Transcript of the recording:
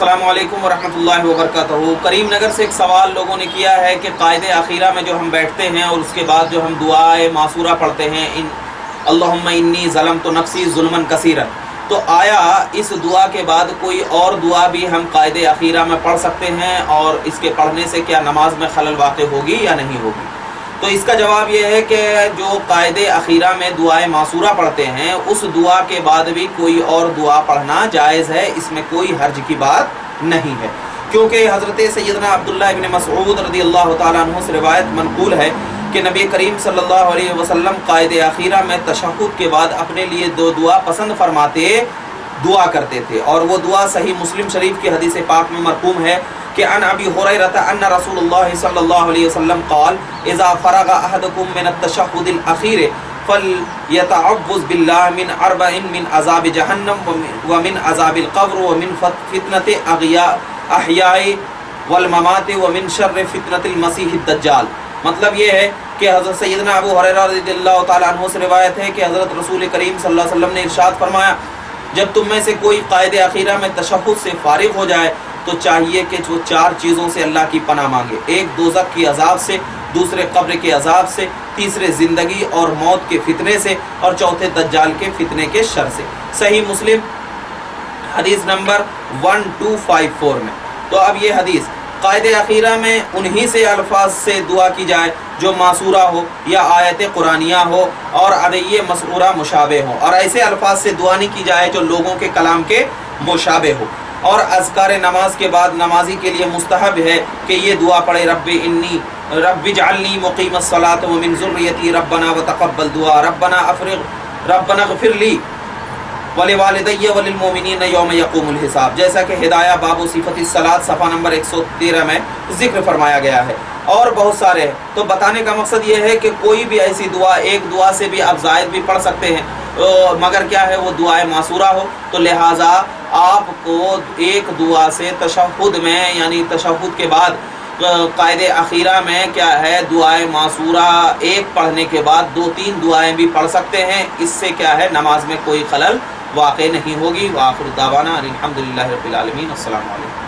السلام علیکم ورحمۃ اللہ وبرکاتہ۔ کریم نگر سے ایک سوال لوگوں نے کیا ہے کہ قائد اخیرہ میں جو ہم بیٹھتے ہیں اور اس کے بعد جو ہم دعائے معصورہ پڑھتے ہیں اللہم انی ظلمت نفسی ظلما کثیرا، تو آیا اس دعا کے بعد کوئی اور دعا بھی ہم قائد اخیرہ میں پڑھ سکتے ہیں، اور اس کے پڑھنے سے کیا نماز میں خلل واقع ہوگی یا نہیں ہوگی؟ تو اس کا جواب یہ ہے کہ جو قائد اخیرہ میں دعائے معصورہ پڑھتے ہیں اس دعا کے بعد بھی کوئی اور دعا پڑھنا جائز ہے، اس میں کوئی حرج کی بات نہیں ہے، کیونکہ حضرت سیدنا عبداللہ ابن مسعود رضی اللہ تعالیٰ عنہ سے روایت منقول ہے کہ نبی کریم صلی اللہ علیہ وسلم قائد اخیرہ میں تشہد کے بعد اپنے لیے دو دعا پسند فرماتے دعا کرتے تھے، اور وہ دعا صحیح مسلم شریف کی حدیث پاک میں مرقوم ہے کہ عن ابی ہریرہ ان رسول اللہ صلی اللہ علیہ وسلم قال اذا فرغ احدکم من التشہد الاخیر فلیتعوذ باللہ من اربع من عذاب جہنم ومن عذاب القبر ومن فتنة احیاء والممات ومن شر فتنة المسیح الدجال۔ مطلب یہ ہے کہ حضرت سیدنا ابو ہریرہ رضی اللہ تعالیٰ عنہ سے روایت ہے کہ حضرت رسول کریم صلی اللہ علیہ وسلم نے ارشاد فرمایا، جب تم میں سے کوئی قائد اخیرہ میں تشہد سے فارغ ہو جائے تو چاہیے کہ وہ چار چیزوں سے اللہ کی پناہ مانگے، ایک دوزخ کی عذاب سے، دوسرے قبر کے عذاب سے، تیسرے زندگی اور موت کے فتنے سے، اور چوتھے دجال کے فتنے کے شر سے۔ صحیح مسلم حدیث نمبر 1254 میں۔ تو اب یہ حدیث قائد اخیرہ میں انہی سے الفاظ سے دعا کی جائے جو معصورہ ہو یا آیت قرآنیہ ہو اور ادعیہ مسعورہ مشابہ ہو، اور ایسے الفاظ سے دعا نہیں کی جائے جو لوگوں کے کلام کے مشابہ ہو۔ اور اذکار نماز کے بعد نمازی کے لیے مستحب ہے کہ یہ دعا پڑھے، رب اجعلنی مقیم الصلاۃ ومن ذریتی ربنا وتقبل دعا ربنا اغفر لی ولوالدی وللمؤمنین یوم یقوم الحساب، جیسا کہ ہدایہ باب صفت الصلاۃ صفحہ نمبر 113 میں ذکر فرمایا گیا ہے، اور بہت سارے ہیں۔ تو بتانے کا مقصد یہ ہے کہ کوئی بھی ایسی دعا، ایک دعا سے بھی آپ زائد بھی پڑھ سکتے ہیں، مگر کیا ہے وہ دعائے معصورہ ہو، تو لہٰذا آپ کو ایک دعا سے تشہد میں، یعنی تشہد کے بعد قائد اخیرہ میں کیا ہے دعائے معصورہ ایک پڑھنے کے بعد 2-3 دعائیں بھی پڑھ سکتے ہیں، اس سے کیا ہے نماز میں کوئی خلل واقع نہیں ہوگی۔ وآخر دعوانا الحمدللہ رب العالمین۔ السلام علیکم۔